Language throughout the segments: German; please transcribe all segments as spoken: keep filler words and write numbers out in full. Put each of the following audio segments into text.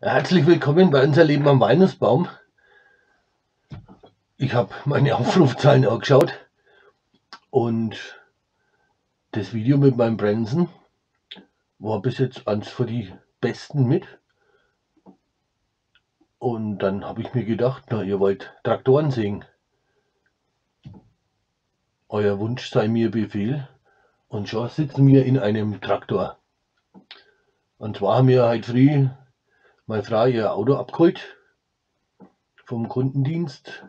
Herzlich willkommen bei unser Leben am Weihnachtsbaum. Ich habe meine Aufrufzahlen angeschaut und das Video mit meinem Branson war bis jetzt eins von die besten mit. Und dann habe ich mir gedacht, na, ihr wollt Traktoren sehen. Euer Wunsch sei mir Befehl. Und schon sitzen wir in einem Traktor. Und zwar haben wir heute früh meine Frau ihr Auto abgeholt vom Kundendienst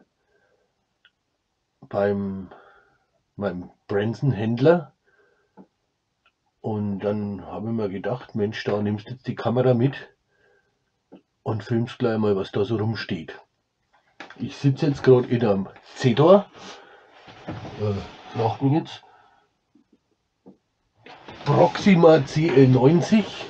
beim meinem Branson-Händler. Und dann habe ich mir gedacht, Mensch, da nimmst du jetzt die Kamera mit und filmst gleich mal, was da so rumsteht. Ich sitze jetzt gerade in einem Zetor. Äh, lacht mich jetzt. Proxima C L neunzig.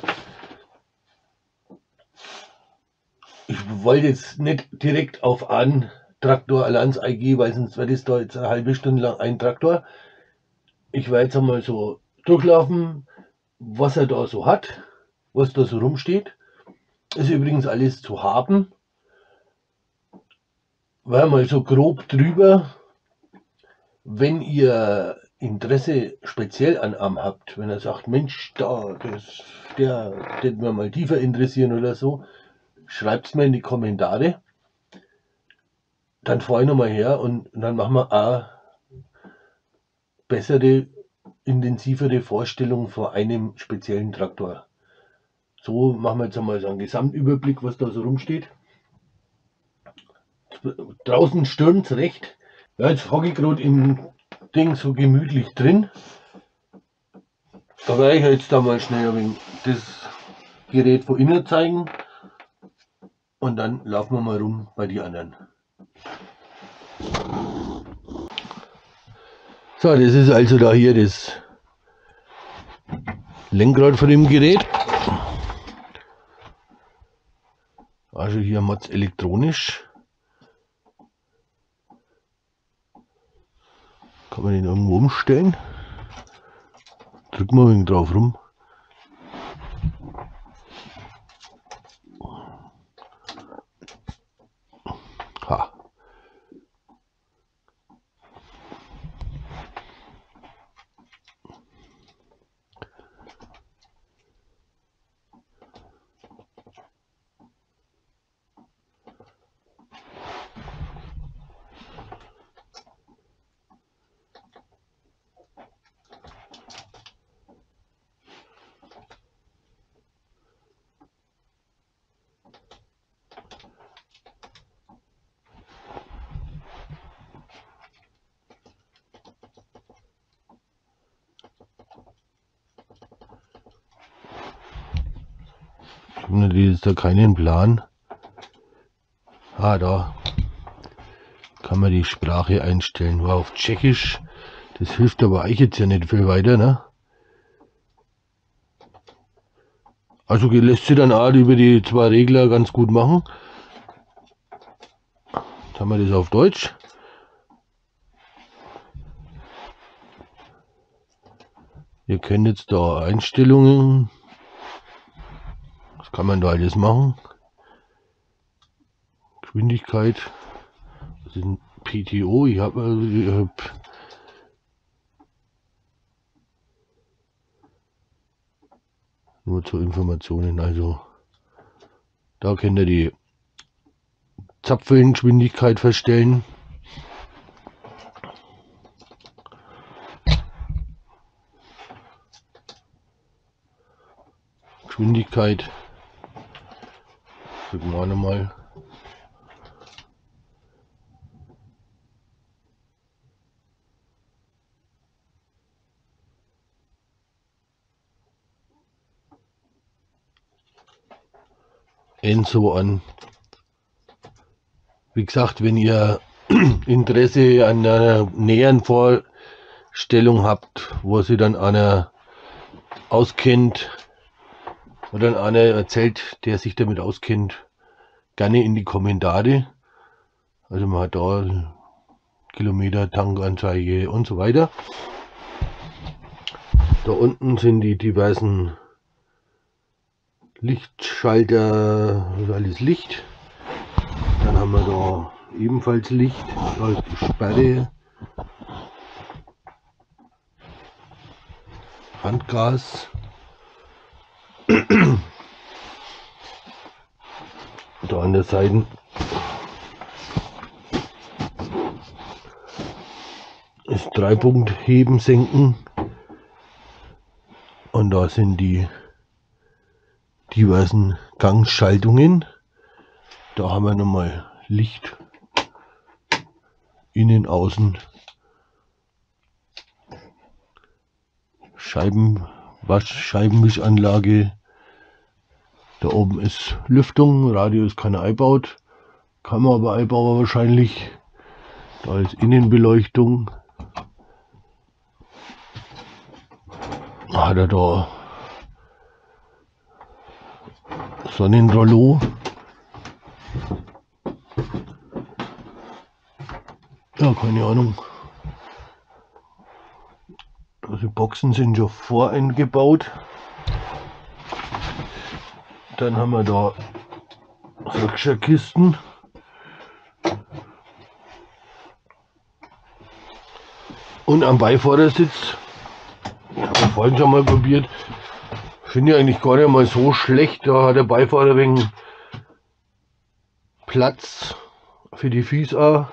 Ich wollte jetzt nicht direkt auf einen Traktor allein eingehen, weil sonst wird es da jetzt eine halbe Stunde lang ein Traktor. Ich werde jetzt einmal so durchlaufen, was er da so hat, was da so rumsteht. Ist übrigens alles zu haben. War mal so grob drüber. Wenn ihr Interesse speziell an einem habt, wenn er sagt, Mensch, da, das, der, den wir mal tiefer interessieren oder so, schreibt es mir in die Kommentare. Dann fahre ich nochmal her und dann machen wir eine bessere, intensivere Vorstellung von einem speziellen Traktor. So machen wir jetzt einmal so einen Gesamtüberblick, was da so rumsteht. Draußen stürmt es recht. Ja, jetzt hocke ich gerade im Ding so gemütlich drin. Da werde ich jetzt da mal schnell ein wenig das Gerät von innen zeigen. Und dann laufen wir mal rum bei die anderen. So, das ist also da hier das Lenkrad von dem Gerät. Also hier haben wir es elektronisch. Kann man den irgendwo umstellen. Drücken wir ein wenig drauf rum. Ha. Ich habe natürlich jetzt da keinen Plan. Ah, da kann man die Sprache einstellen. War auf Tschechisch. Das hilft aber euch jetzt ja nicht viel weiter, ne? Also lässt sich dann auch über die zwei Regler ganz gut machen. Jetzt haben wir das auf Deutsch. Ihr könnt jetzt da Einstellungen. Was kann man da alles machen? Geschwindigkeit. Das ist ein P T O. Ich habe also ich hab nur zu Informationen. Also da könnt ihr die Zapfelngeschwindigkeit verstellen. Geschwindigkeit. Drücken wir auch nochmal. Und so an. Wie gesagt, wenn ihr Interesse an einer näheren Vorstellung habt, wo sie dann einer auskennt oder einer erzählt, der sich damit auskennt, gerne in die Kommentare. Also man hat da Kilometer, Tankanzeige und so weiter. Da unten sind die diversen Lichtschalter, ist alles Licht. Dann haben wir da ebenfalls Licht, da ist die Sperre, Handgas. Da an der Seite ist Dreipunkt heben, senken und da sind die diversen Gangschaltungen. Da haben wir nochmal Licht, innen, außen, Scheiben, Wasch, Scheibenwischanlage. Da oben ist Lüftung, Radio ist keiner eingebaut, kann man aber einbauen wahrscheinlich. Da ist Innenbeleuchtung. Hat er da Sonnenrollo. Ja, keine Ahnung. Also Boxen sind schon voreingebaut. Dann haben wir da Rückscherkisten. Und am Beifahrersitz, ich habe vorhin schon mal probiert, finde ich eigentlich gar nicht mal so schlecht. Da hat der Beifahrer wegen Platz für die Füße auch.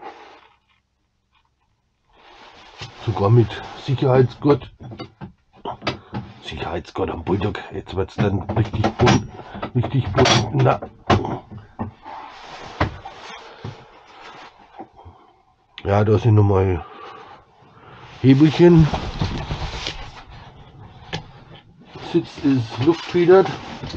Sogar mit Sicherheitsgurt. Sicherheitsgurt am Bulldog. Jetzt wird es dann richtig bunt. Richtig bunt. Na. Ja, da sind nochmal Hebelchen. Sitz ist luftfedert.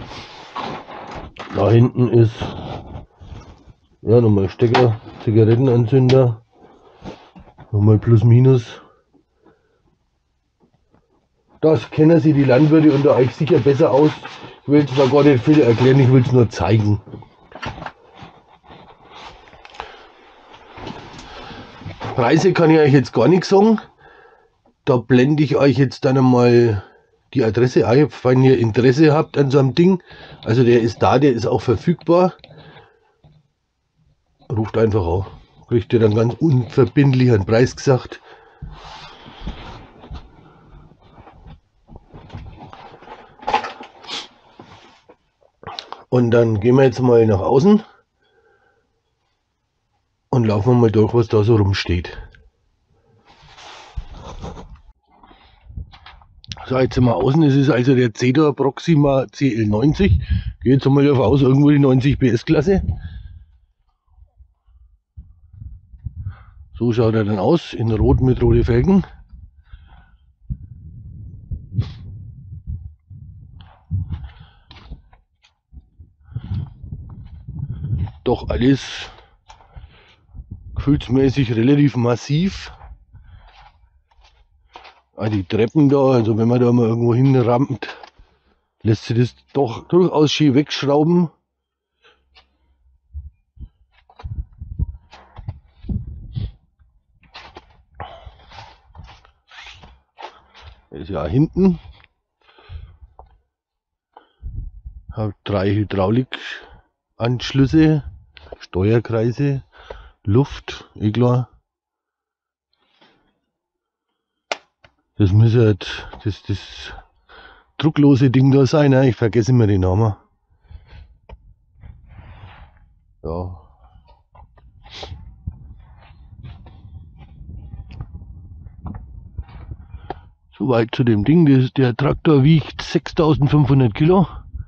Da hinten ist ja nochmal Stecker, Zigarettenanzünder. Nochmal plus minus. Das kennen Sie die Landwirte unter euch sicher besser aus. Ich will zwar gar nicht viel erklären, ich will es nur zeigen. Preise kann ich euch jetzt gar nicht sagen. Da blende ich euch jetzt dann einmal die Adresse ein, wenn ihr Interesse habt an so einem Ding. Also der ist da, der ist auch verfügbar. Ruft einfach an. Kriegt ihr dann ganz unverbindlich einen Preis gesagt. Und dann gehen wir jetzt mal nach außen und laufen wir mal durch, was da so rumsteht. So, jetzt sind wir außen. Es ist also der Zetor Proxima C L neunzig. Gehe jetzt mal davon aus, irgendwo die neunzig P S Klasse. So schaut er dann aus, in Rot mit roten Felgen. Doch alles gefühlsmäßig relativ massiv. Ah, die Treppen da, also wenn man da mal irgendwo hinrammt, lässt sich das doch durchaus schön wegschrauben. Das ist ja hinten. Hat drei Hydraulikanschlüsse, Steuerkreise, Luft, eh klar. Das müsste halt das, das drucklose Ding da sein, ne? Ich vergesse immer den Namen. Ja. Soweit zu dem Ding. Das, der Traktor wiegt sechstausendfünfhundert Kilo.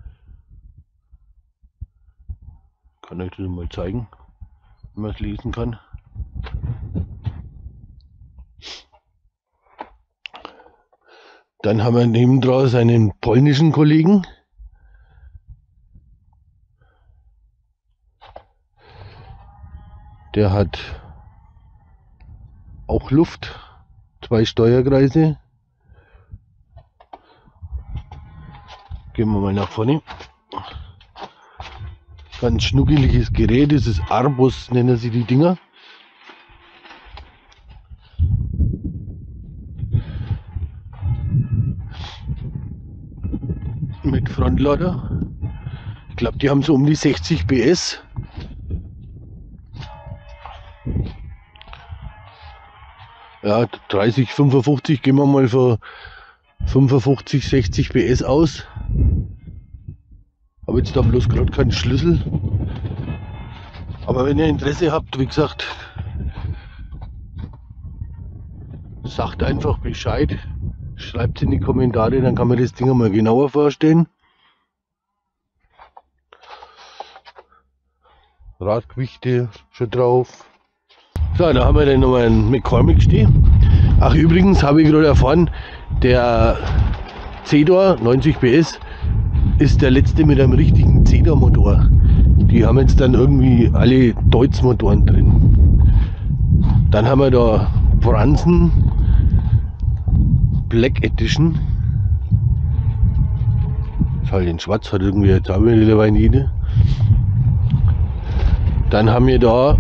Kann euch das mal zeigen, wenn man es lesen kann. Dann haben wir nebendran seinen polnischen Kollegen. Der hat auch Luft, zwei Steuerkreise. Gehen wir mal nach vorne. Ganz schnuckeliges Gerät, das ist Arbus, nennen sie die Dinger. Mit Frontlader. glaube, die haben so um die sechzig P S. Ja, dreißig, fünfundfünfzig, gehen wir mal für fünfundfünfzig, sechzig P S aus. Habe jetzt da bloß gerade keinen Schlüssel. Aber wenn ihr Interesse habt, wie gesagt, sagt einfach Bescheid. Schreibt es in die Kommentare, dann kann man das Ding mal genauer vorstellen. Radgewichte schon drauf. So, da haben wir dann nochmal einen McCormick stehen. Ach, übrigens habe ich gerade erfahren, der Cedar neunzig P S ist der letzte mit einem richtigen Cedar Motor. Die haben jetzt dann irgendwie alle Deutz Motoren drin. Dann haben wir da Branson Black Edition. Ist halt in Schwarz, hat irgendwie jetzt auch wieder jede. Dann haben wir da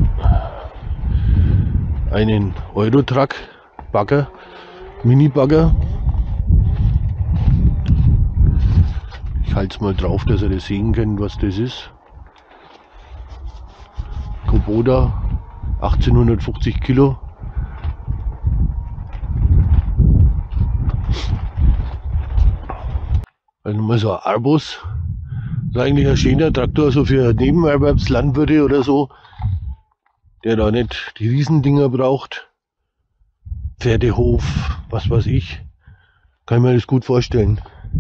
einen Eurotruck Bagger, Mini Bagger. Ich halte es mal drauf, dass ihr das sehen könnt, was das ist. Kubota, achtzehnhundertfünfzig Kilo. Also mal so ein Arbus. Das ist eigentlich ein schöner Traktor, so für Nebenerwerbslandwirte oder so, der da nicht die Riesendinger braucht. Pferdehof, was weiß ich. Kann ich mir das gut vorstellen.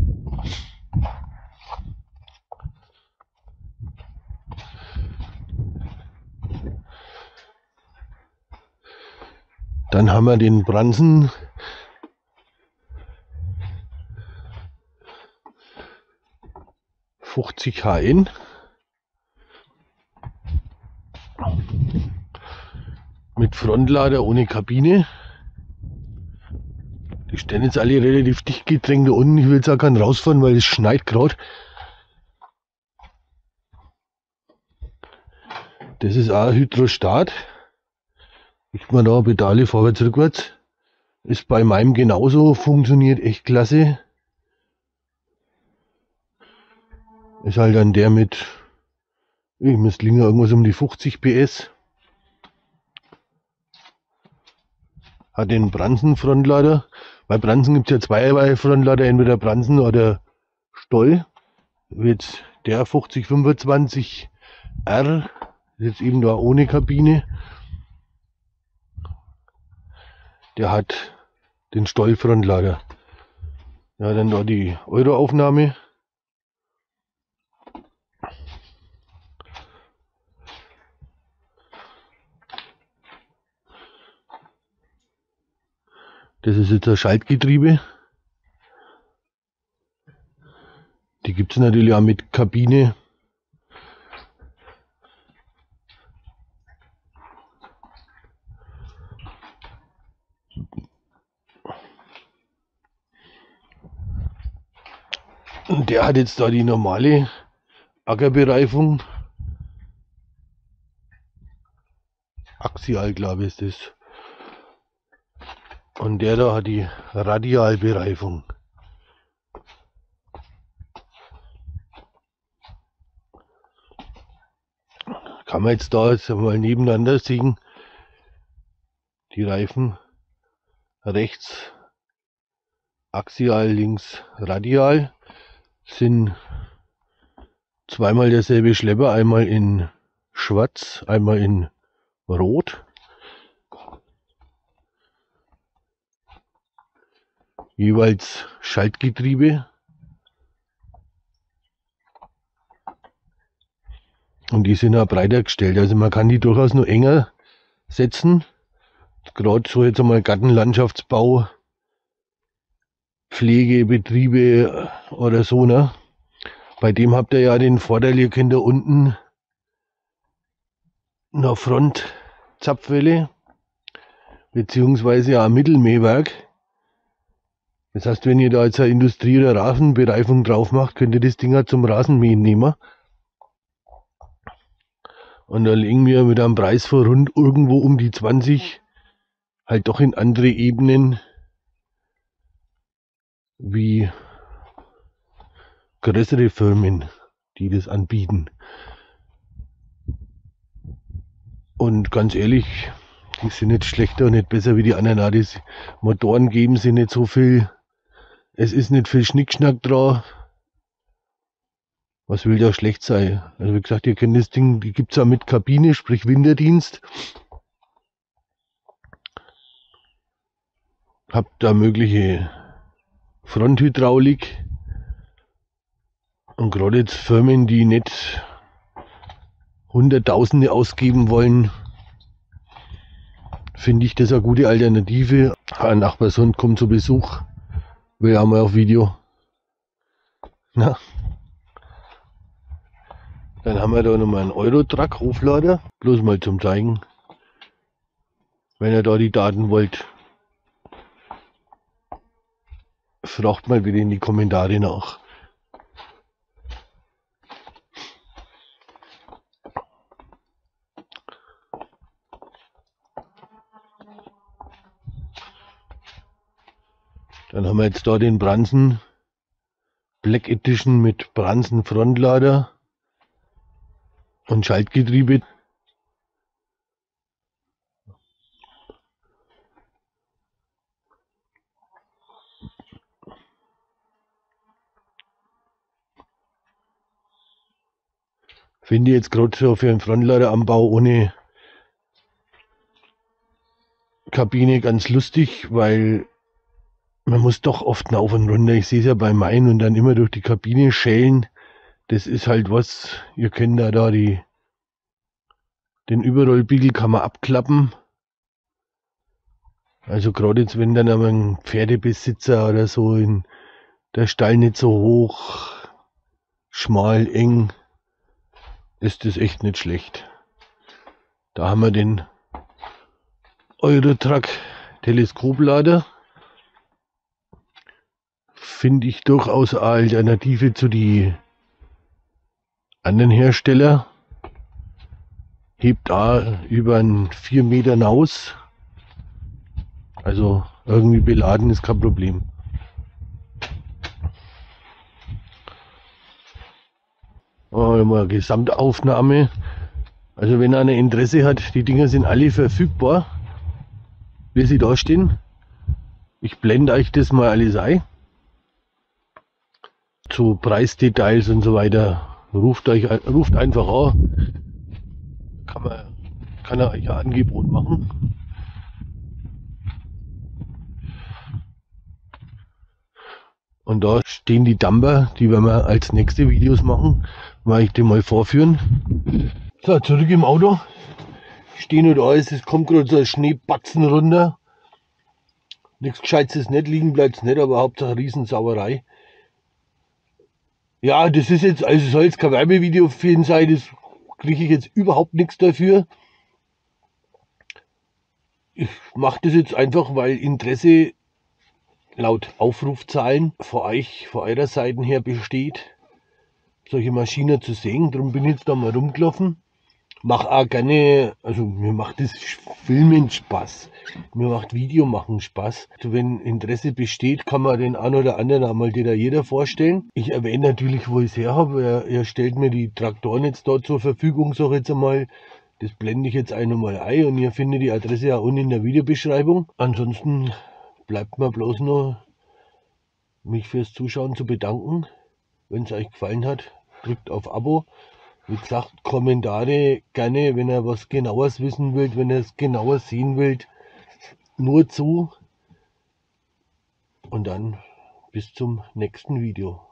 Dann haben wir den Branson fünfzig H N. Mit Frontlader ohne Kabine. Die stehen jetzt alle relativ dicht gedrängt da unten. Ich will jetzt auch keinen rausfahren, weil es schneit gerade. Das ist auch ein Hydrostat. Ich mal da Pedale vorwärts, rückwärts. Ist bei meinem genauso, funktioniert echt klasse. Ist halt dann der mit, ich müsste liegen irgendwas um die fünfzig P S. Hat den Branson Frontlader. Bei Branson gibt es ja zwei Frontlader, entweder Branson oder Stoll. Jetzt der fünfzig fünfundzwanzig R, ist jetzt eben da ohne Kabine. Der hat den Stoll Frontlader. Ja, dann da die Euroaufnahme. Das ist jetzt ein Schaltgetriebe. Die gibt es natürlich auch mit Kabine. Und der hat jetzt da die normale Ackerbereifung. Axial, glaube ich, ist das. Und der da hat die Radialbereifung. Kann man jetzt da jetzt mal nebeneinander sehen. Die Reifen rechts axial, links radial. Sind zweimal derselbe Schlepper, einmal in schwarz, einmal in rot. Jeweils Schaltgetriebe. Und die sind auch breiter gestellt, also man kann die durchaus nur enger setzen. Gerade so jetzt einmal Gartenlandschaftsbau, Pflegebetriebe oder so, ne? Bei dem habt ihr ja den Vorteil, ihr könnt da unten eine Frontzapfwelle beziehungsweise ein Mittelmähwerk. Das heißt, wenn ihr da jetzt eine Industrie- oder Rasenbereifung drauf macht, könnt ihr das Ding halt zum Rasenmähen nehmen. Und da legen wir mit einem Preis von rund irgendwo um die zwanzig halt doch in andere Ebenen wie größere Firmen. die das anbieten. Und ganz ehrlich, die sind nicht schlechter und nicht besser wie die anderen. Auch die Motoren geben sie nicht so viel. Es ist nicht viel Schnickschnack dran. Was will da schlecht sein? Also wie gesagt, ihr kennt das Ding, die gibt es auch mit Kabine, sprich Winterdienst. Habt da mögliche Fronthydraulik. Und gerade jetzt Firmen, die nicht Hunderttausende ausgeben wollen, finde ich das eine gute Alternative. Ein Nachbarshund kommt zu Besuch. Wir haben ja auf Video. Na. Dann haben wir da nochmal einen Eurotruck Hoflader. Bloß mal zum Zeigen. Wenn ihr da die Daten wollt, fragt mal bitte in die Kommentare nach. Dann haben wir jetzt da den Branson Black Edition mit Branson Frontlader und Schaltgetriebe. Finde ich jetzt gerade so für einen Frontladeranbau ohne Kabine ganz lustig, weil man muss doch oft rauf und runter. Ich sehe es ja bei meinen und dann immer durch die Kabine schälen. Das ist halt was, ihr kennt da, da die, den Überrollbiegel kann man abklappen. Also gerade jetzt, wenn dann aber ein Pferdebesitzer oder so in der Stall nicht so hoch, schmal, eng, ist das echt nicht schlecht. Da haben wir den Eurotruck Teleskoplader. Finde ich durchaus eine Alternative zu die anderen Hersteller. Hebt da über einen vier Meter hinaus. Also irgendwie beladen ist kein Problem. Oh, mal Gesamtaufnahme. Also wenn einer Interesse hat, die Dinger sind alle verfügbar, wie sie da stehen. Ich blende euch das mal alles ein. Zu Preisdetails und so weiter. Ruft euch, ruft einfach an. Kann man, kann er euch ein Angebot machen. Und da stehen die Dumper, die werden wir als nächste Videos machen. Mal ich den mal vorführen. So, zurück im Auto. Ich stehe nur da, es kommt gerade so ein Schneebatzen runter. Nichts Gescheites ist nicht, liegen bleibt es nicht, aber Hauptsache Riesensauerei. Ja, das ist jetzt, also soll jetzt kein Werbevideo für ihn sein, das kriege ich jetzt überhaupt nichts dafür. Ich mache das jetzt einfach, weil Interesse laut Aufrufzahlen vor euch, vor eurer Seite her besteht, solche Maschinen zu sehen. Darum bin ich jetzt da mal rumgelaufen. Mach auch gerne, also mir macht das Filmen Spaß. Mir macht Video machen Spaß. Also wenn Interesse besteht, kann man den einen oder anderen einmal dir da jeder vorstellen. Ich erwähne natürlich, wo ich es her habe. Er, er stellt mir die Traktoren jetzt da zur Verfügung, sag ich jetzt einmal. Das blende ich jetzt einmal ein und ihr findet die Adresse ja unten in der Videobeschreibung. Ansonsten bleibt mir bloß noch, mich fürs Zuschauen zu bedanken. Wenn es euch gefallen hat, drückt auf Abo. Wie gesagt, Kommentare gerne, wenn ihr was Genaues wissen wollt, wenn ihr es genauer sehen wollt, nur zu. Und dann bis zum nächsten Video.